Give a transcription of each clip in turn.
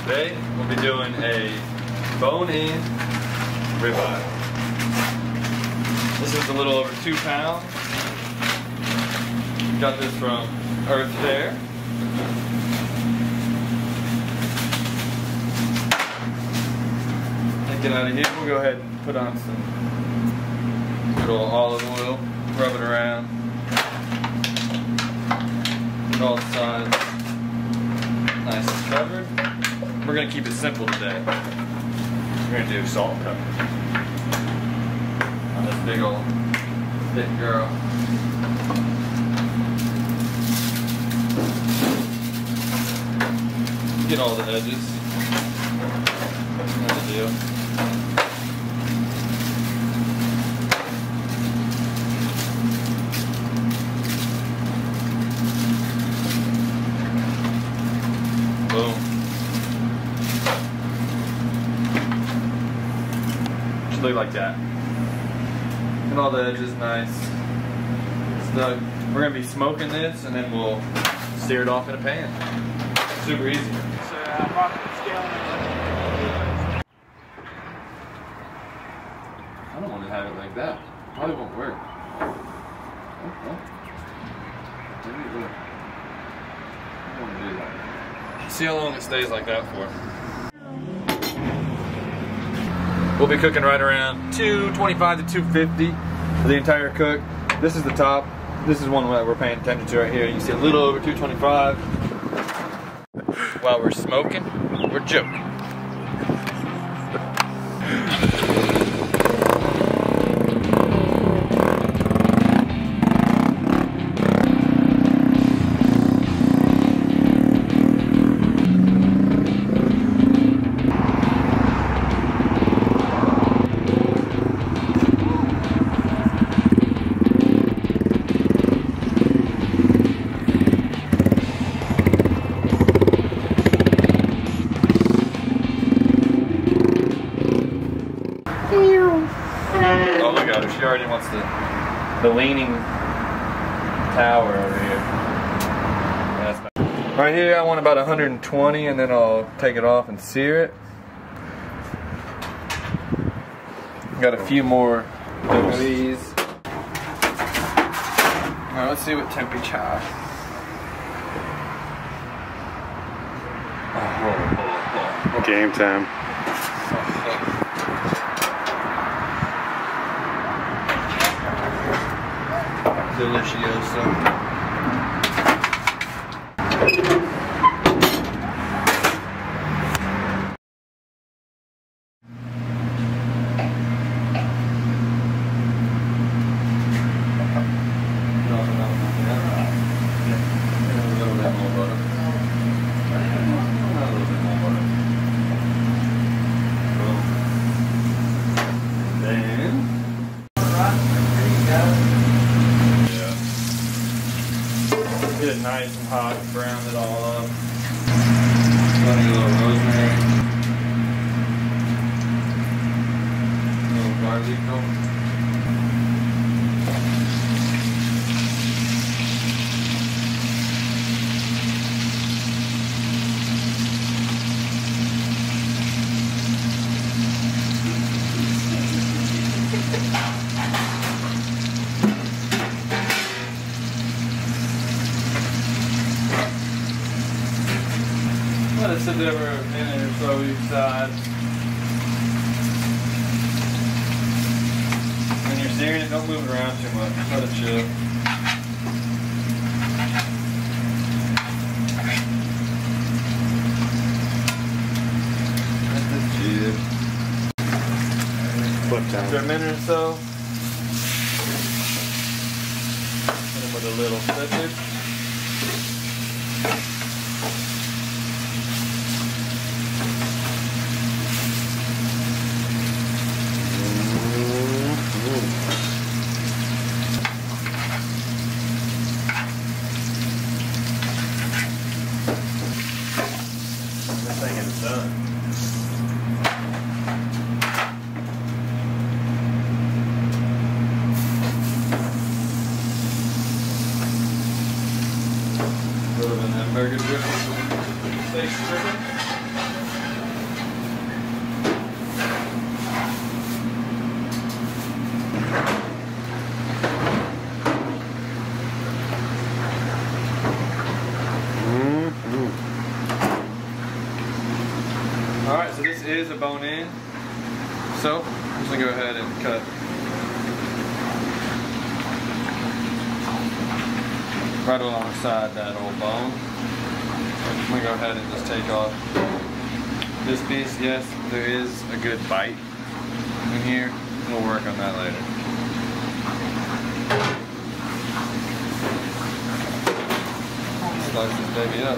Today we'll be doing a bone-in ribeye. This is a little over 2 pounds. Got this from Earth Fare. Take it out of here. We'll go ahead and put on some good old olive oil. Rub it around. Get all sides nice and covered. We're gonna keep it simple today. We're gonna do salt and pepper on this big old thick girl. Get all the edges. No big deal. Boom. Should look like that. And all the edges nice. So we're gonna be smoking this and then we'll sear it off in a pan. Super easy. I don't want to have it like that. Probably won't work. Okay. Maybe it will. I don't want to do that. See how long it stays like that for. We'll be cooking right around 225 to 250 for the entire cook. This is the top. This is one that we're paying attention to right here. You can see a little over 225. While we're smoking, we're joking. Oh, look at her. She already wants the leaning tower over here. That's nice. Right here, I want about 120, and then I'll take it off and sear it. Got a few more of these. Alright, let's see what temperature. Oh. Game time. Delicioso. Get it nice and hot, brown it all up. Got a little rosemary. A little garlic. Let it sit there for a minute or so each side. When you're searing it, don't move it around too much. Let it chill. Let this chill. Flip down. After a minute or so, hit them with a little slippage. This thing is done. A little bit of hamburger dressing, steak stripping. is a bone-in, so I'm just gonna go ahead and cut right alongside that old bone. I'm gonna go ahead and just take off this piece. Yes, there is a good bite in here. We'll work on that later. Slice this baby up.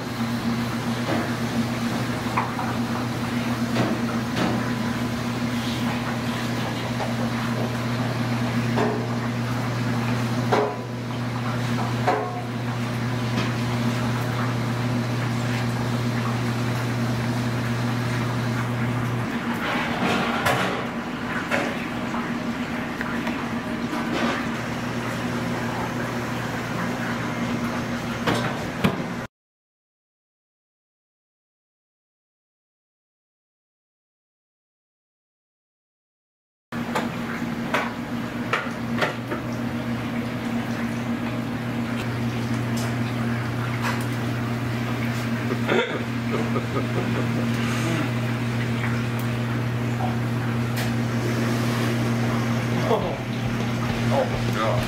Oh my God.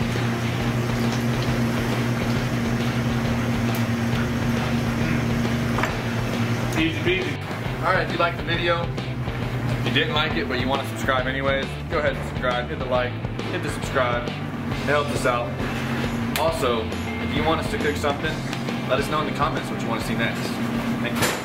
Easy peasy. Alright, if you liked the video, if you didn't like it but you want to subscribe anyways, go ahead and subscribe, hit the like, hit the subscribe. It helps us out. Also, if you want us to cook something, let us know in the comments what you want to see next. Thank you.